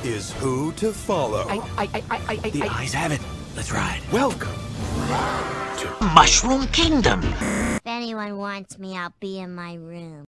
is who to follow. The eyes have it. Let's ride. Welcome Mushroom Kingdom. If anyone wants me, I'll be in my room.